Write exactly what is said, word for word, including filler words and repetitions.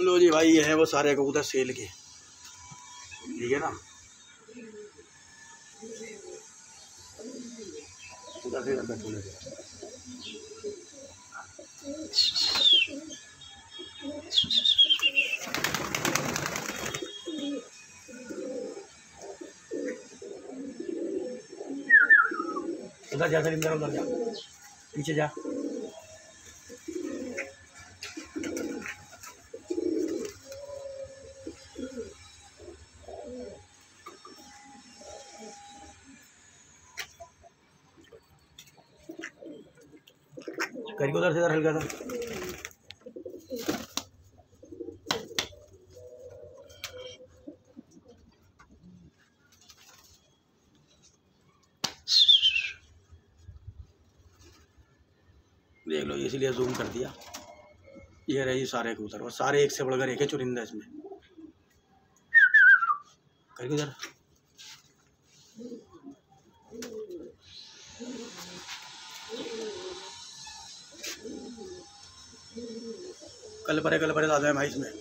लो जी भाई, ये है वो सारे कबूतर सेल के, ठीक है ना। उधर से अंदर चले गए। उधर जा सरिंदर, उधर जा, पीछे जा। करके उधर से इधर हल्का सा। देख लो, इसीलिए जूम कर दिया। ये रहे सारे कबूतर, और सारे एक से बढ़कर एक है चुरिंदा इसमें। करके उधर कल परे कल परे ज़्यादा है भाई इसमें।